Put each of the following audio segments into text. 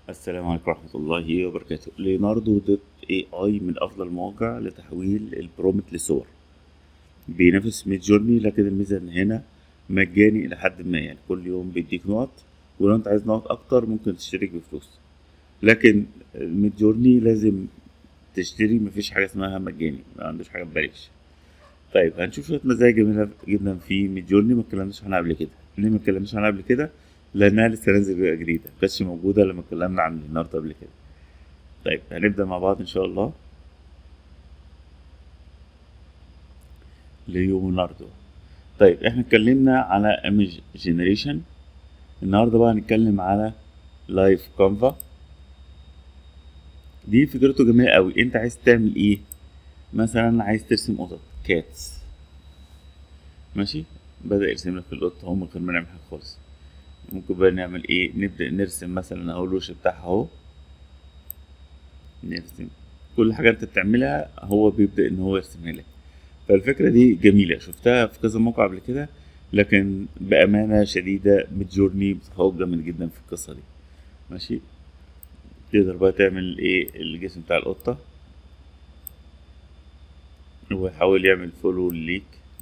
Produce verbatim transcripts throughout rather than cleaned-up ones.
السلام عليكم ورحمة الله وبركاته. ليوناردو دوت اي اي من افضل المواقع لتحويل البرومت لصور. بينافس ميد جورني، لكن الميزة ان هنا مجاني الى حد ما، يعني كل يوم بيديك نقط، ولو انت عايز نقط اكتر ممكن تشترك بفلوس. لكن ميد جورني لازم تشتري، مفيش حاجة اسمها مجاني، ما عندوش حاجة ببلاش. طيب هنشوف شوية مزايا جميلة جدا في ميد جورني ما اتكلمناش عنها قبل كده. ليه ما اتكلمناش عنها قبل كده؟ لانها لسه نازلة جديدة، مكانتش موجودة لما اتكلمنا عن ليوناردو قبل كده. طيب هنبدأ مع بعض إن شاء الله. ليوناردو. طيب احنا اتكلمنا على ايمج جنريشن، النهارده بقى هنتكلم على لايف كانفا. دي فكرته جميلة قوي. انت عايز تعمل ايه؟ مثلا عايز ترسم قطط كاتس، ماشي. بدأ يرسم لك القطة اهو من غير ما نعمل حاجة خالص. ممكن بقى نعمل ايه؟ نبدأ نرسم مثلا اهو الوش بتاعها اهو، نرسم كل حاجة انت بتعملها هو بيبدأ ان هو يرسمها لك. فالفكرة دي جميلة، شفتها في كذا موقع قبل كده، لكن بأمانة شديدة ميدجورني متفوق جامد جدا في القصة دي. ماشي. تقدر بقى تعمل ايه الجسم بتاع القطة، ويحاول يعمل فولو ليك.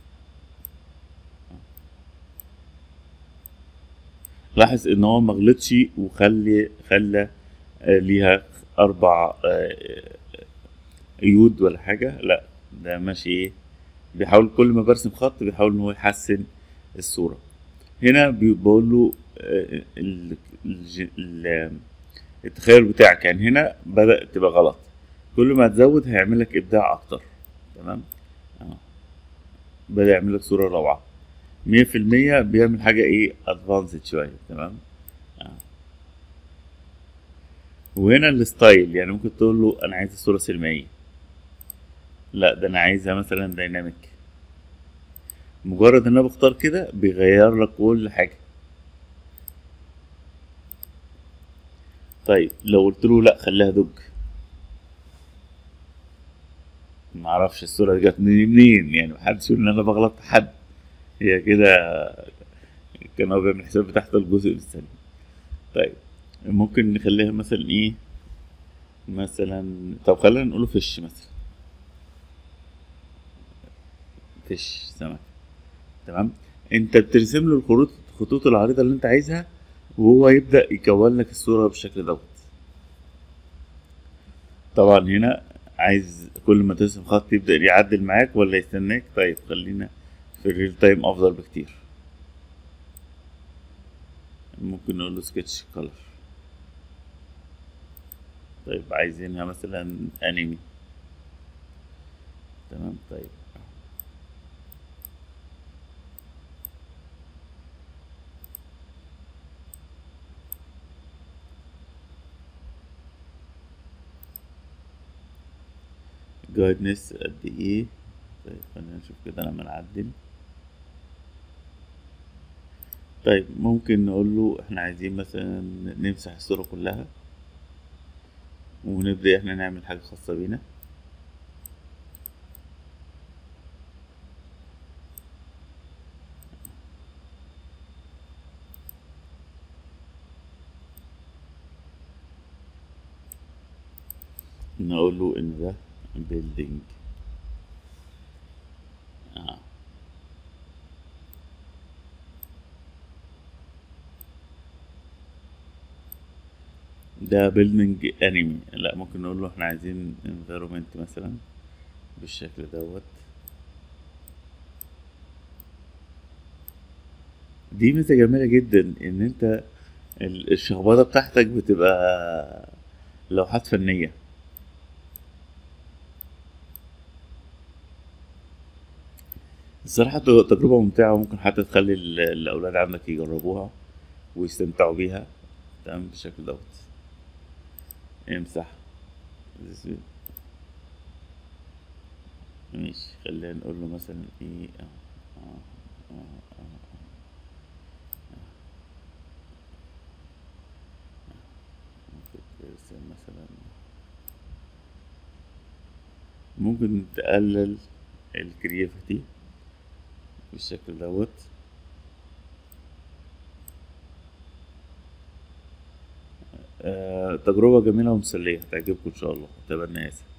لاحظ ان هو مغلطش وخلي خلى آه، ليها اربع آه، قيود ولا حاجة، لا ده ماشي ايه، بيحاول كل ما برسم خط بيحاول ان هو يحسن الصورة. هنا بي- بقول له آه، ال- الج- ال- التخيل بتاعك، يعني هنا بدأ تبقى غلط، كل ما تزود هيعمل لك إبداع أكتر. تمام. اه، بدأ يعمل لك صورة روعة. مية في المية بيعمل حاجة إيه أدفانسد شوية. تمام. اه. وهنا الستايل، يعني ممكن تقول له أنا عايز الصورة سينمائية، لا ده أنا عايزها مثلا دايناميك. مجرد إن أنا بختار كده بيغير لك كل حاجة. طيب لو قلت له لا خليها دوج، معرفش الصورة دي جت منين منين، يعني محدش يقول إن أنا بغلط في حد، هي كده. كان هو بيعمل حساب تحت الجزء الثاني. طيب ممكن نخليها مثلا ايه، مثلا طب خلينا نقوله فيش مثلا، فيش سمك. تمام. انت بترسم له الخطوط الخطوط العريضة اللي انت عايزها، وهو يبدأ يكون لك الصورة بالشكل دوت. طبعا هنا عايز كل ما ترسم خط يبدأ يعدل معاك ولا يستناك. طيب خلينا في الريل تايم افضل بكتير. ممكن نقول له سكتش كولر. طيب عايزينها مثلا انمي. تمام. طيب جايدنس قد ايه؟ طيب خلينا نشوف كده لما نعدل. طيب ممكن نقول له احنا عايزين مثلا نمسح الصورة كلها، ونبدأ احنا نعمل حاجة خاصة بينا. نقول له ان ده building. اه ده building انمي، لا ممكن نقول له احنا عايزين environment مثلا بالشكل دوت. دي ميزة جميلة جدا ان انت ال- الشخبطة بتاعتك بتبقى لوحات فنية. الصراحة ت- تجربة ممتعة، وممكن حتى تخلي ال- الأولاد عندك يجربوها ويستمتعوا بيها. تمام بالشكل دوت. امسح. ماشي، خلينا نقول له مثلا ايه اه اه اه اه ممكن ترسم مثلا، ممكن تقلل الكرياتيفيتي بالشكل دوت. آه، تجربة جميلة ومسلية هتعجبكم إن شاء الله، أتمنى.